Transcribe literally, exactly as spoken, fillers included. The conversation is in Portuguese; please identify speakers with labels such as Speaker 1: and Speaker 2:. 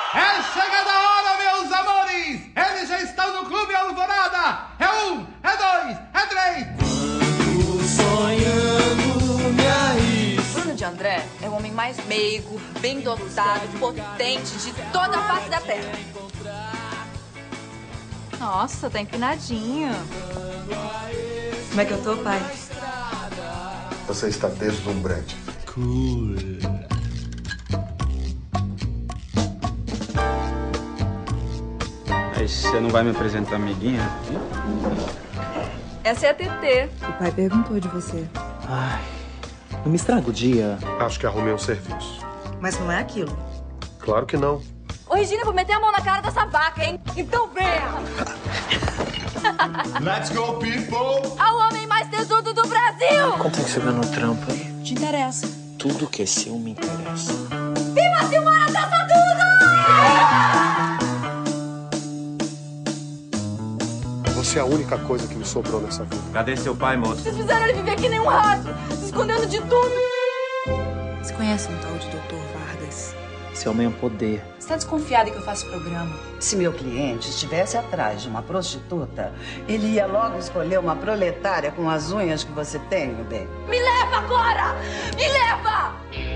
Speaker 1: É chegada a hora, meus amores! Eles já estão no Clube Alvorada! É um, é dois, é três!
Speaker 2: Quando sonhando me arrisco.
Speaker 3: Bruno de André é o homem mais meigo, bem dotado, potente de toda a face da terra.
Speaker 4: Nossa, tá empinadinho.
Speaker 3: Como é que eu tô, pai?
Speaker 5: Você está deslumbrante.
Speaker 2: Cool.
Speaker 6: Mas você não vai me apresentar a amiguinha?
Speaker 3: Essa é a T T.
Speaker 7: O pai perguntou de você.
Speaker 8: Ai, não me estraga o dia.
Speaker 5: Acho que arrumei um serviço.
Speaker 7: Mas não é aquilo.
Speaker 5: Claro que não.
Speaker 3: Ô, Regina, eu vou meter a mão na cara dessa vaca, hein? Então venha!
Speaker 5: Let's go, people!
Speaker 3: Ao homem mais tesudo do Brasil!
Speaker 8: Quanto é que você ganhou no trampo aí?
Speaker 7: Te interessa.
Speaker 8: Tudo que é seu me interessa.
Speaker 3: Viva Silmara Taça Tudo!
Speaker 5: Você é a única coisa que me sobrou nessa vida.
Speaker 6: Cadê seu pai, moço?
Speaker 3: Vocês fizeram ele viver que nem um rato, se escondendo de tudo.
Speaker 7: Você conhece um tal de doutor Vargas?
Speaker 8: Esse homem é um poder.
Speaker 7: Você tá desconfiada que eu faço programa?
Speaker 9: Se meu cliente estivesse atrás de uma prostituta, ele ia logo escolher uma proletária com as unhas que você tem, meu bem.
Speaker 3: Me leva agora! Me leva!